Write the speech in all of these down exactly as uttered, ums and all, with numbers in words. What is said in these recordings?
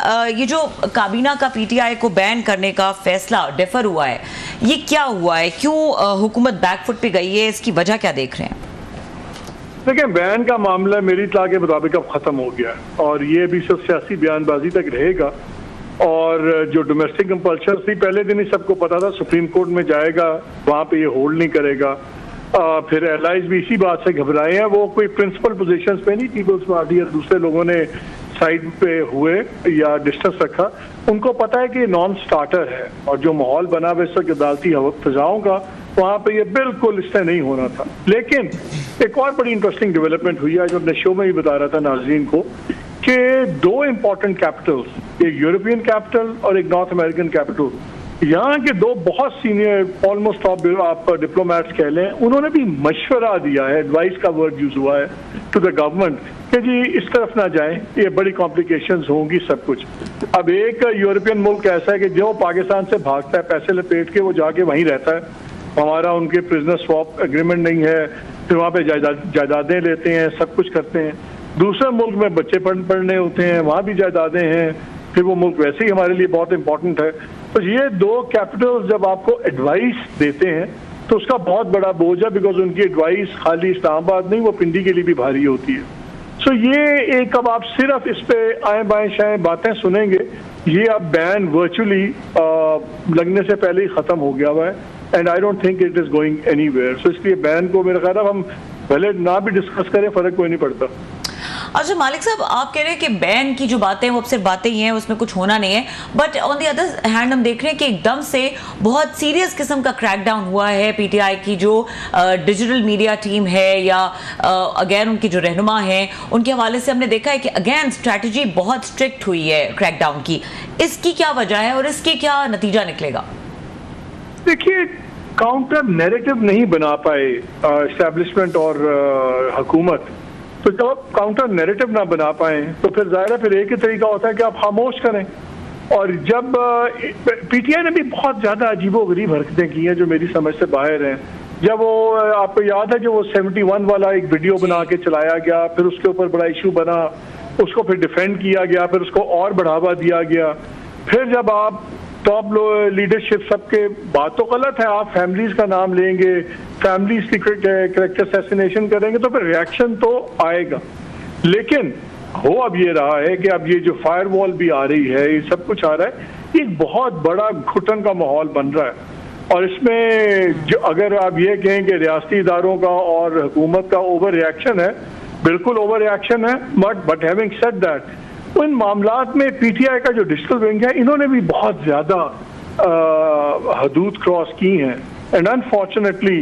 ये जो काबीना का पीटीआई को बैन करने का फैसला डिफर हुआ है, ये क्या हुआ है, क्यों हुकूमत बैकफुट पे गई है, इसकी वजह क्या देख रहे हैं? देखिए, बैन का मामला मेरी इत्तला के मुताबिक अब खत्म हो गया है और ये भी सिर्फ सियासी बयानबाजी तक रहेगा। और जो डोमेस्टिक कंपल्शन थी पहले दिन ही सबको पता था सुप्रीम कोर्ट में जाएगा, वहाँ पे ये होल्ड नहीं करेगा। आ, फिर एलाइज भी इसी बात से घबराए हैं, वो कोई प्रिंसिपल पोजीशंस पे नहीं, पीपल्स पार्टी और दूसरे लोगों ने साइड पे हुए या डिस्टेंस रखा। उनको पता है कि नॉन स्टार्टर है और जो माहौल बना हुआ इस वक्त अदालती फिजाओं का, वहाँ पे ये बिल्कुल इससे नहीं होना था। लेकिन एक और बड़ी इंटरेस्टिंग डेवलपमेंट हुई है जो अपने शो में भी बता रहा था नाज़रीन को, कि दो इम्पोर्टेंट कैपिटल्स, एक यूरोपियन कैपिटल और एक नॉर्थ अमेरिकन कैपिटल, यहाँ के दो बहुत सीनियर ऑलमोस्ट टॉप आप डिप्लोमेट्स कह लें, उन्होंने भी मशवरा दिया है, एडवाइस का वर्ड यूज हुआ है टू द गवर्नमेंट कि जी इस तरफ ना जाएं, ये बड़ी कॉम्प्लिकेशंस होंगी सब कुछ। अब एक यूरोपियन मुल्क ऐसा है कि जो पाकिस्तान से भागता है पैसे लपेट के, वो जाके वहीं रहता है, हमारा उनके प्रिजनर स्वैप एग्रीमेंट नहीं है, फिर वहाँ पे जायदादें लेते हैं, सब कुछ करते हैं। दूसरे मुल्क में बच्चे पढ़ पढ़ने होते हैं, वहाँ भी जायदादें हैं, फिर वो मुल्क वैसे ही हमारे लिए बहुत इंपॉर्टेंट है। तो ये दो कैपिटल्स जब आपको एडवाइस देते हैं तो उसका बहुत बड़ा बोझ है, बिकॉज उनकी एडवाइस खाली इस्लामाबाद नहीं, वो पिंडी के लिए भी भारी होती है। सो ये एक, अब आप सिर्फ इस पे आए बाएं शाएं बातें सुनेंगे, ये अब बैन वर्चुअली लगने से पहले ही खत्म हो गया हुआ है and I don't think it is going anywhere. So इसलिए बैन को मेरा ख्याल है हम पहले ना भी डिस्कस करें, फर्क कोई नहीं पड़ता। अच्छा मालिक साहब, आप कह रहे हैं कि बैन की जो बातें हैं वो सिर्फ बातें ही हैं, उसमें कुछ होना नहीं है, but on the other hand हम देख रहे हैं कि एकदम से बहुत सीरियस किस्म का क्रैकडाउन हुआ है। पीटीआई की जो डिजिटल मीडिया टीम है या अगेन उनकी जो रहनुमा हैं, उनके हवाले से हमने देखा है कि अगेन स्ट्रैटेजी बहुत स्ट्रिक्ट हुई है क्रैकडाउन की। इसकी क्या वजह है और इसके क्या नतीजा निकलेगा? देखिए, काउंटर नैरेटिव नहीं बना पाए एस्टैब्लिशमेंट और हुकूमत, तो जब आप काउंटर नैरेटिव ना बना पाए तो फिर जाहिर है फिर एक ही तरीका होता है कि आप खामोश करें। और जब पीटीआई ने भी बहुत ज़्यादा अजीबोगरीब हरकतें की हैं जो मेरी समझ से बाहर हैं। जब वो, आपको याद है जो वो सेवेंटी वन वाला एक वीडियो बना के चलाया गया, फिर उसके ऊपर बड़ा इशू बना, उसको फिर डिफेंड किया गया, फिर उसको और बढ़ावा दिया गया। फिर जब आप टॉप लीडरशिप सबके, बात तो गलत है, आप फैमिलीज का नाम लेंगे, फैमिलीज की करेक्टर असैसिनेशन करेंगे तो फिर रिएक्शन तो आएगा। लेकिन हो अब ये रहा है कि अब ये जो फायरवॉल भी आ रही है, ये सब कुछ आ रहा है, ये एक बहुत बड़ा घुटन का माहौल बन रहा है। और इसमें जो अगर आप ये कहें कि रियासती इदारों का और हुकूमत का ओवर रिएक्शन है, बिल्कुल ओवर रिएक्शन है, but but having said that, इन मामलात में पीटीआई का जो डिजिटल विंग है, इन्होंने भी बहुत ज्यादा हदूद क्रॉस की हैं एंड अनफॉर्चुनेटली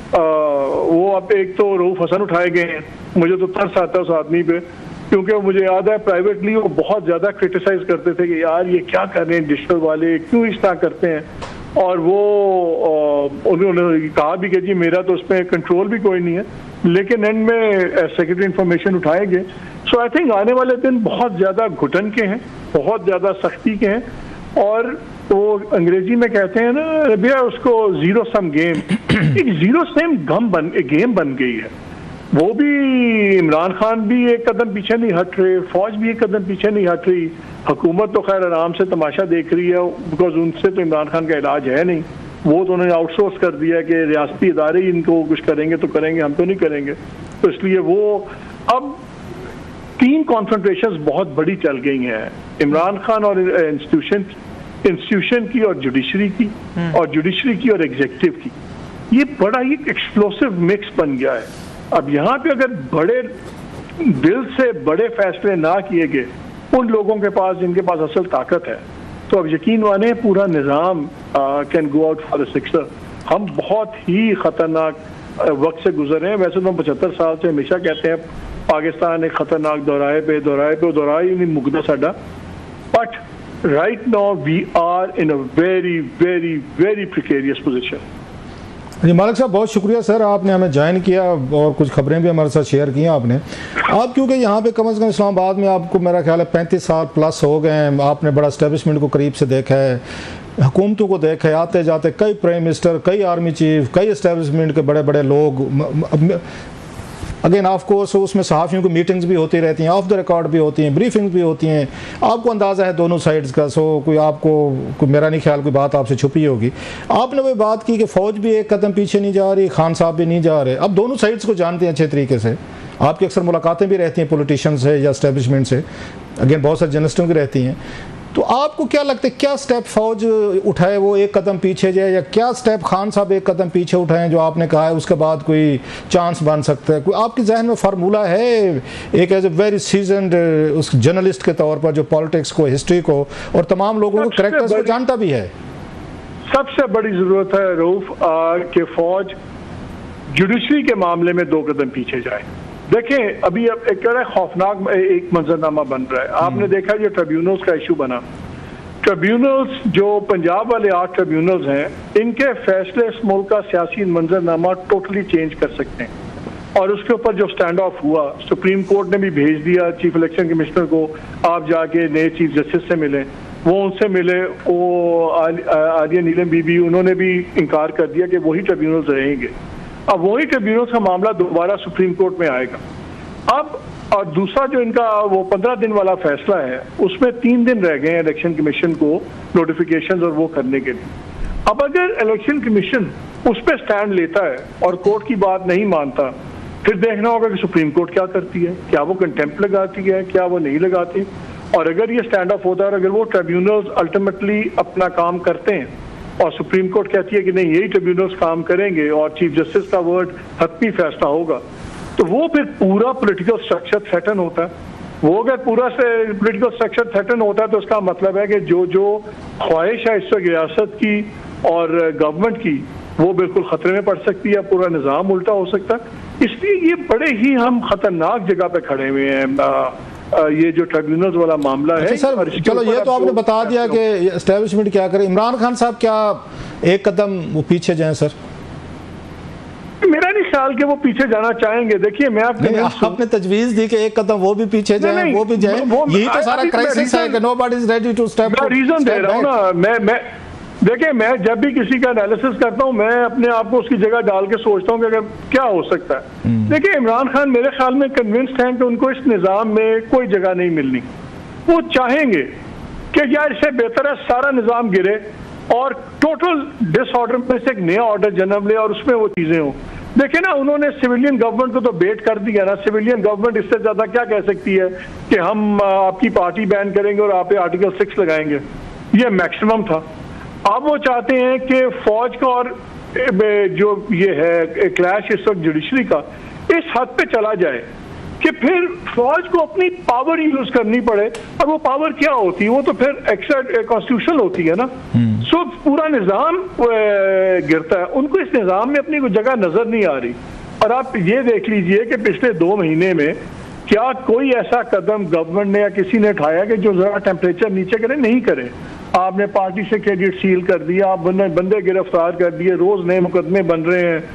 वो अब एक तो रऊफ हसन उठाए गए हैं। मुझे तो तरस आता है उस आदमी पे, क्योंकि मुझे याद है प्राइवेटली वो बहुत ज्यादा क्रिटिसाइज करते थे कि यार ये क्या कर रहे हैं डिजिटल वाले, क्यों इस तरह करते हैं। और वो उन्होंने कहा भी कि जी मेरा तो उसमें कंट्रोल भी कोई नहीं है, लेकिन एंड में सेक्रेटरी इंफॉर्मेशन उठाएंगे। सो आई थिंक आने वाले दिन बहुत ज़्यादा घुटन के हैं, बहुत ज़्यादा सख्ती के हैं, और वो अंग्रेजी में कहते हैं ना भैया उसको जीरो सम गेम, एक जीरो सम गम बन गेम बन गई है। वो भी इमरान खान भी एक कदम पीछे नहीं हट रहे, फौज भी एक कदम पीछे नहीं हट रही, हुकूमत तो खैर आराम से तमाशा देख रही है, बिकॉज उनसे तो इमरान खान का इलाज है नहीं, वो तो उन्होंने आउटसोर्स कर दिया है कि रियासती इदारे ही इनको कुछ करेंगे तो करेंगे, हम तो नहीं करेंगे। तो इसलिए वो अब तीन कॉन्फ्रंटेशंस बहुत बड़ी चल गई हैं, इमरान खान और इंस्टीट्यूशन इंस्टीट्यूशन की और जुडिशरी की, और जुडिशरी की और एग्जीक्यूटिव की। ये बड़ा ही एक्सप्लोसिव मिक्स बन गया है। अब यहाँ पे अगर बड़े दिल से बड़े फैसले ना किए गए उन लोगों के पास जिनके पास असल ताकत है, तो अब यकीन माने पूरा निज़ाम can go out for the sixer. हम बहुत ही खतरनाक वक्त से गुजर रहे हैं। वैसे तो हम पचहत्तर साल से हमेशा कहते हैं पाकिस्तान एक खतरनाक दौराहे पे दौराहे पे दौराहे ही नहीं मुकदा साडा, but right now we are in a very very very precarious position. जी मालिक साहब, बहुत शुक्रिया सर, आपने हमें ज्वाइन किया और कुछ खबरें भी हमारे साथ शेयर की आपने। आप क्योंकि यहाँ पे कम से कम इस्लामाबाद में आपको मेरा ख्याल है पैंतीस साल प्लस हो गए हैं, आपने बड़ा एस्टेब्लिशमेंट को करीब से देखा है, हुकूमतों को देखा है, आते जाते कई प्राइम मिनिस्टर, कई आर्मी चीफ, कई एस्टेब्लिशमेंट के बड़े बड़े लोग अगेन ऑफ कोर्स उसमें सहाफ़ियों की मीटिंग्स भी होती रहती हैं, ऑफ द रिकॉर्ड भी होती हैं, ब्रीफिंग्स भी होती हैं, आपको अंदाज़ा है दोनों साइड्स का। सो कोई आपको कोई मेरा नहीं ख्याल कोई बात आपसे छुपी होगी। आपने वो बात की कि फ़ौज भी एक कदम पीछे नहीं जा रही, खान साहब भी नहीं जा रहे। अब दोनों साइड्स को जानते हैं अच्छे तरीके से, आपकी अक्सर मुलाकातें भी रहती हैं पॉलिटिशियन से या एस्टेब्लिशमेंट से, अगेन बहुत सारे जर्नलिस्टों की रहती हैं। तो आपको क्या लगता है क्या स्टेप फौज उठाए वो एक कदम पीछे जाए, या क्या स्टेप खान साहब एक कदम पीछे उठाएं जो आपने कहा है उसके बाद कोई चांस बन सकता है? कोई आपके जहन में फार्मूला है एक एज ए वेरी सीजनड उस जर्नलिस्ट के तौर पर जो पॉलिटिक्स को, हिस्ट्री को और तमाम लोगों को, करेक्टर्स को जानता भी है? सबसे बड़ी जरूरत है रऊफ कि फौज जुडिशरी के मामले में दो कदम पीछे जाए। देखें अभी अब एक खौफनाक एक मंजरनामा बन रहा है। आपने देखा ये ट्रिब्यूनल्स का इशू बना। ट्रिब्यूनल्स जो पंजाब वाले आठ ट्रिब्यूनल्स हैं, इनके फैसले इस मुल्क का सियासी मंजरनामा टोटली चेंज कर सकते हैं। और उसके ऊपर जो स्टैंड ऑफ हुआ, सुप्रीम कोर्ट ने भी भेज दिया चीफ इलेक्शन कमिश्नर को, आप जाके नए चीफ जस्टिस से मिले। वो उनसे मिले, वो आलिया नीलम बीबी, उन्होंने भी इनकार कर दिया कि वही ट्रिब्यूनल्स रहेंगे। अब वही ट्रिब्यूनल्स का मामला दोबारा सुप्रीम कोर्ट में आएगा। अब और दूसरा जो इनका वो पंद्रह दिन वाला फैसला है, उसमें तीन दिन रह गए हैं इलेक्शन कमीशन को नोटिफिकेशन और वो करने के लिए। अब अगर इलेक्शन कमीशन उस पर स्टैंड लेता है और कोर्ट की बात नहीं मानता, फिर देखना होगा कि सुप्रीम कोर्ट क्या करती है, क्या वो कंटेम्प्ट लगाती है, क्या वो नहीं लगाती। और अगर ये स्टैंड ऑफ होता है और अगर वो ट्रिब्यूनल्स अल्टीमेटली अपना काम करते हैं और सुप्रीम कोर्ट कहती है कि नहीं यही ट्रिब्यूनल्स काम करेंगे और चीफ जस्टिस का वर्ड हतमी फैसला होगा, तो वो फिर पूरा पॉलिटिकल स्ट्रक्चर थ्रेटन होता है। वो अगर पूरा से पॉलिटिकल स्ट्रक्चर थ्रेटन होता है तो उसका मतलब है कि जो जो ख्वाहिश है इस वक्त रियासत की और गवर्नमेंट की, वो बिल्कुल खतरे में पड़ सकती है, पूरा निज़ाम उल्टा हो सकता है। इसलिए ये बड़े ही हम खतरनाक जगह पे खड़े हुए हैं। ये जो ट्रिब्यूनल्स वाला मामला है सर, चलो ये तो आपने बता दिया कि एस्टेब्लिशमेंट क्या करे। इमरान खान साहब क्या एक कदम वो पीछे जाएं? सर मेरा नहीं ख्याल कि वो पीछे जाना चाहेंगे। देखिए मैं आपने आपने तजवीज दी कि एक कदम वो भी पीछे जाए, वो भी जाए, यही तो सारा क्राइसिस है कि nobody is ready to step. मैं रीजन दे रहा हूँ ना। मैं मैं देखिए मैं जब भी किसी का एनालिसिस करता हूँ, मैं अपने आप को उसकी जगह डाल के सोचता हूँ कि अगर क्या हो सकता है। देखिए इमरान खान मेरे ख्याल में कन्विंस्ड हैं कि उनको इस निज़ाम में कोई जगह नहीं मिलनी। वो चाहेंगे कि यार इससे बेहतर है सारा निज़ाम गिरे और टोटल डिसऑर्डर में से एक नया ऑर्डर जन्म ले और उसमें वो चीज़ें हों। देखिए ना, उन्होंने सिविलियन गवर्नमेंट को तो बेट कर दिया ना। सिविलियन गवर्नमेंट इससे ज़्यादा क्या कह सकती है कि हम आपकी पार्टी बैन करेंगे और आप आर्टिकल सिक्स लगाएंगे। ये मैक्सिमम था। अब वो चाहते हैं कि फौज का और जो ये है क्लैश इस वक्त जुडिशरी का इस हद पे चला जाए कि फिर फौज को अपनी पावर यूज करनी पड़े। और वो पावर क्या होती है? वो तो फिर एक्स्ट्रा कॉन्स्टिट्यूशनल होती है ना। सो पूरा निज़ाम गिरता है। उनको इस निज़ाम में अपनी कोई जगह नजर नहीं आ रही। और आप ये देख लीजिए कि पिछले दो महीने में क्या कोई ऐसा कदम गवर्नमेंट ने या किसी ने उठाया कि जो जरा टेम्परेचर नीचे करे? नहीं करे। आपने पार्टी से क्रेडिट सील कर दिया, आप बंदे बंदे गिरफ्तार कर दिए, रोज नए मुकदमे बन रहे हैं।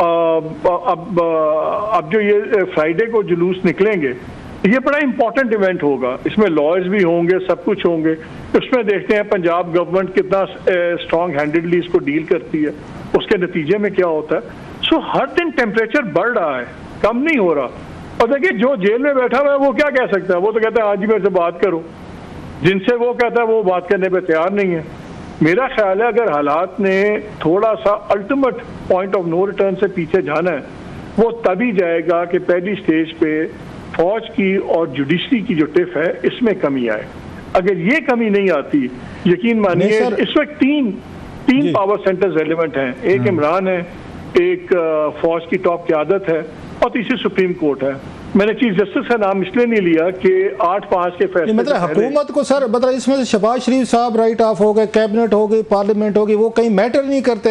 अब अब जो ये फ्राइडे को जुलूस निकलेंगे, ये बड़ा इंपॉर्टेंट इवेंट होगा। इसमें लॉयर्स भी होंगे, सब कुछ होंगे। उसमें देखते हैं पंजाब गवर्नमेंट कितना स्ट्रॉन्ग हैंडेडली इसको डील करती है, उसके नतीजे में क्या होता है। सो हर दिन टेम्परेचर बढ़ रहा है, कम नहीं हो रहा। और देखिए जो जेल में बैठा हुआ है वो क्या कह सकता है? वो तो कहता है आज ही मेरे से बात करो। जिनसे वो कहता है वो बात करने पे तैयार नहीं है। मेरा ख्याल है अगर हालात ने थोड़ा सा ultimate point of no return से पीछे जाना है, वो तभी जाएगा कि पहली स्टेज पे फौज की और जुडिशरी की जो टिफ है इसमें कमी आए। अगर ये कमी नहीं आती, यकीन मानिए इस वक्त तीन तीन पावर सेंटर्स रेलिवेंट हैं। एक इमरान है, एक फौज की टॉप क़यादत है और तीसरी सुप्रीम कोर्ट है। मैंने चीफ जस्टिस का नाम इसलिए नहीं लिया कि आठ पांच के फैसले मतलब हुकूमत को सर मतलब इसमें शहबाज शरीफ साहब राइट ऑफ हो गए, कैबिनेट हो गई, पार्लियामेंट हो गई, वो कहीं मैटर नहीं करते।